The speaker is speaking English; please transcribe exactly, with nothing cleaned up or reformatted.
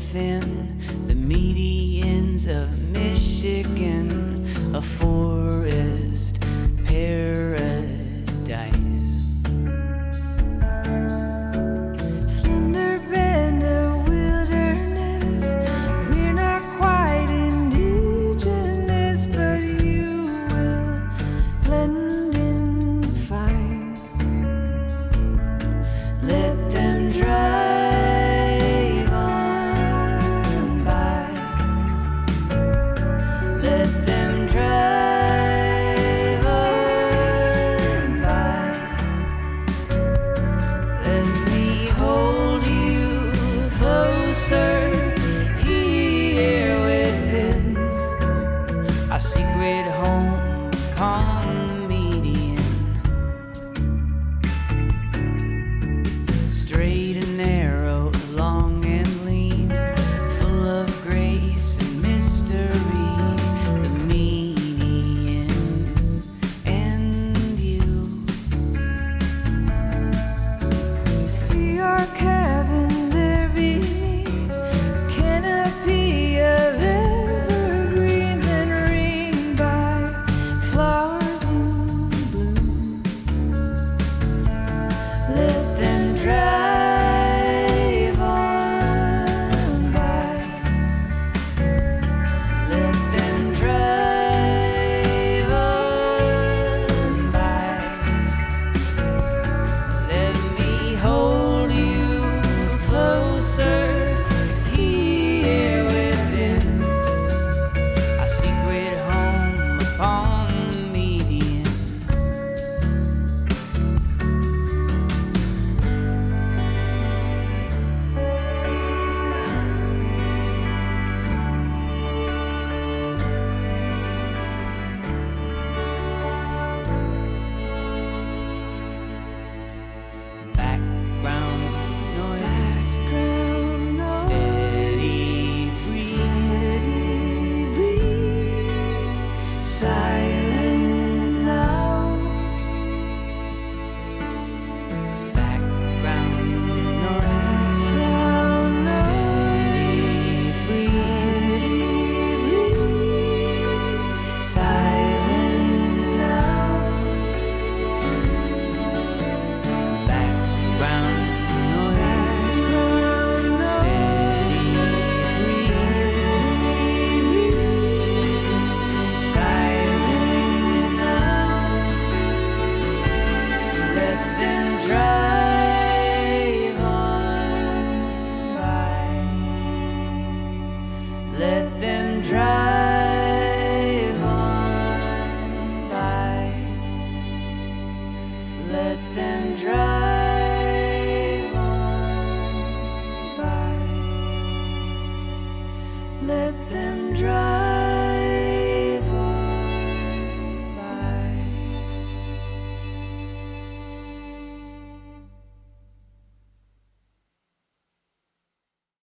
within the medians of Michigan, a forest paradise. Slender band of wilderness, we're not quite indigenous, but you will blend in fine. Let them drive on by. Let them drive on by. Let me hold you closer here within our secret home upon the median. Straight and narrow, long and lean, full of grace and mystery, the median and you. See our cabin there beneath a canopy of evergreens and ringed by flowers in bloom. Let them drive on by. Let them drive on by. Let me hold you closer here within our secret home upon the median. Background noise, steady breeze, steady breeze, silent now. Background noise, steady breeze, silent now. Background noise, steady breeze, silent now. Let them drive on by. Let them drive on by. Let them drive on by. Let them drive.